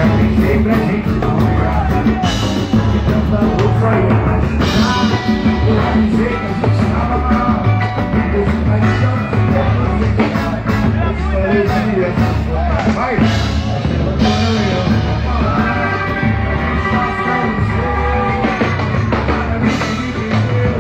pensei pra gente namorar, e tanta luz só ia imaginar. Eu avisei que a gente tava mal, e deixa uma chance pra você ficar. Eu te falei dias, vai, mas ela quando eu não vou falar. Só não sei, pra mim que me entendeu.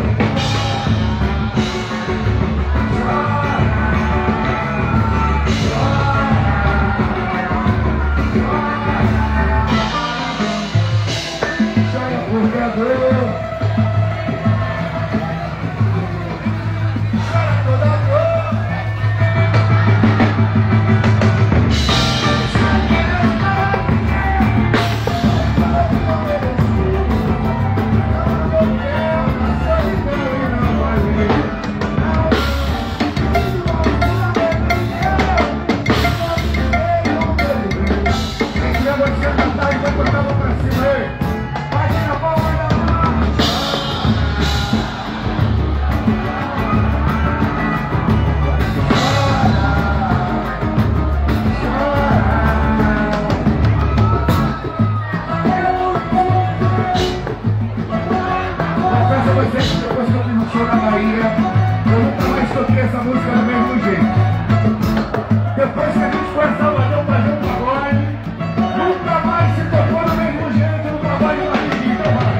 Depois que eu fiz um show na Bahia, eu nunca mais toquei essa música do mesmo jeito. Depois que a gente foi a Salvador fazer um pagode, nunca mais se tocou do mesmo jeito no pagode na Argentina, vai.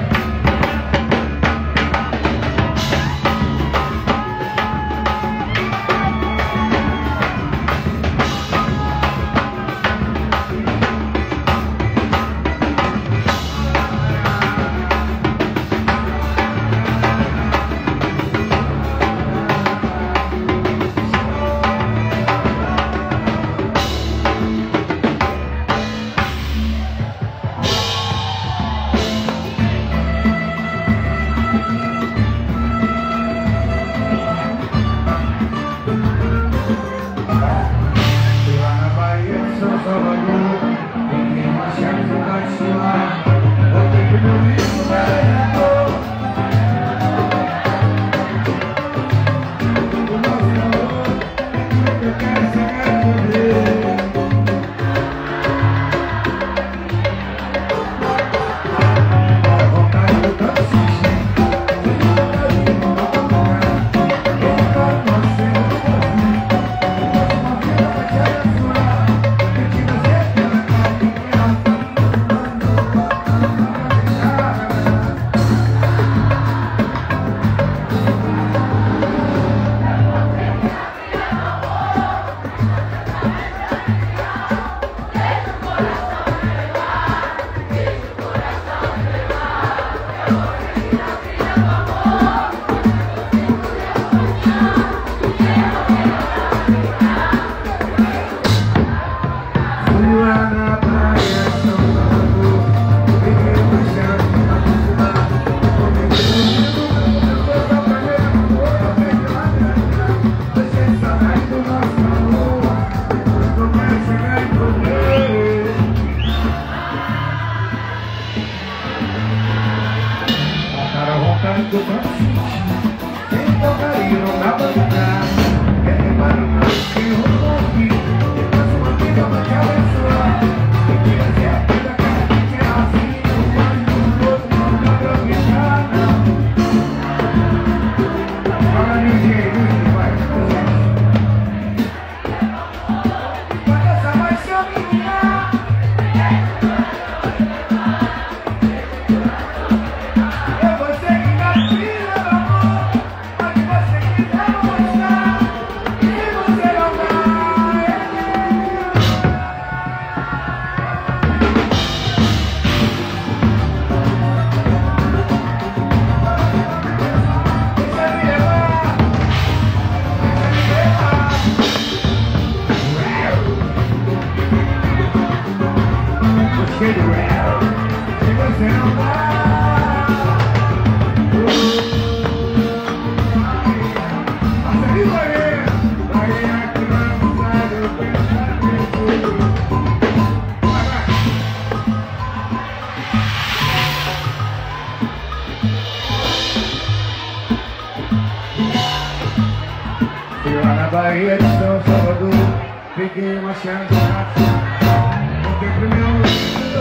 Bahia de São Salvador, peguei uma chance, voltei pro meu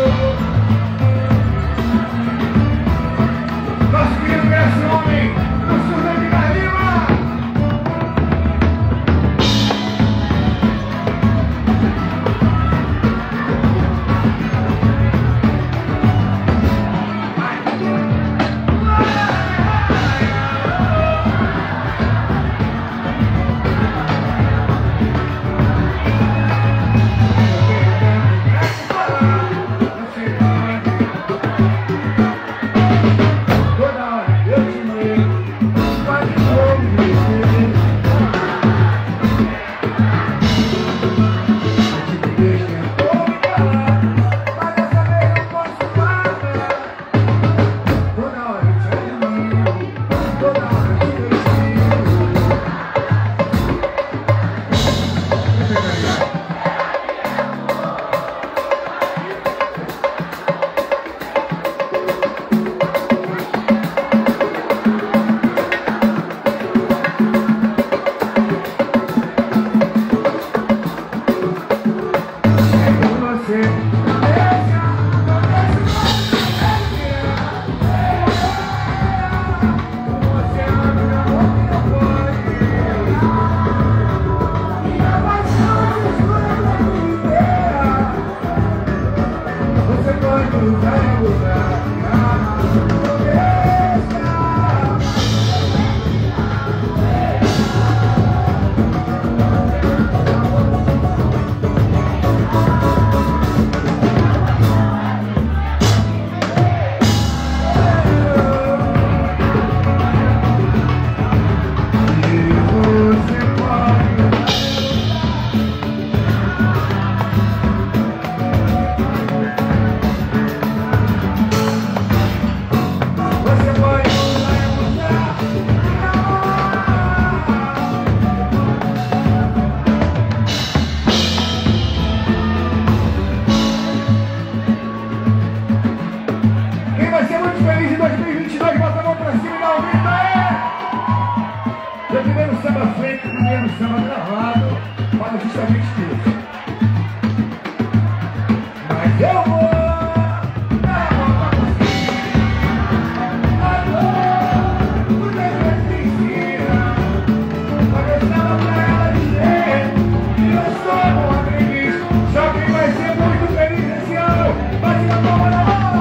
Primeiro samba gravado para justamente isso. Mas eu vou dar a volta por cima. Alô, o desejo ensina. Mas eu estava pra ela dizer que eu sou um aprendiz. Só quem vai ser muito feliz esse ano, bate na palma da mão.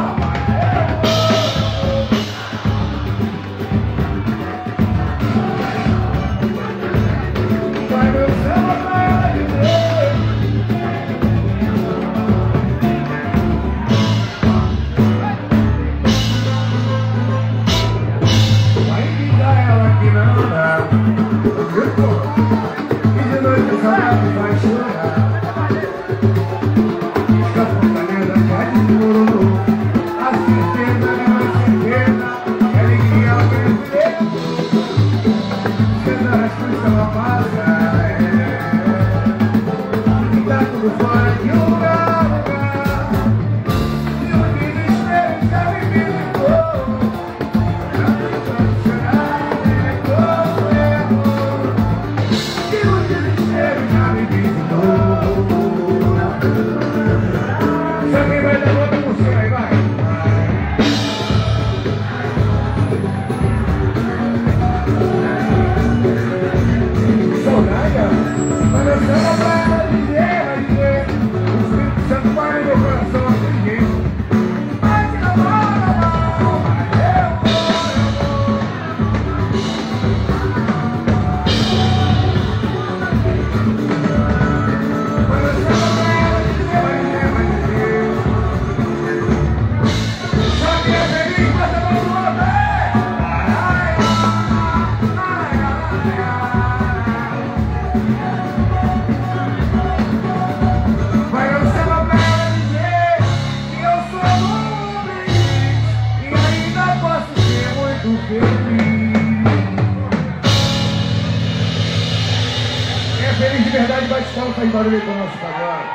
Feliz de verdade, bate palma, faz barulho com o nosso pagode.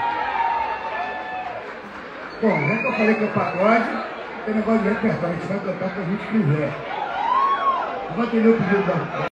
Bom, já que eu falei que é pagode, tem negócio de repertório, a gente vai cantar o que a gente quiser. Vou atender o pedido da...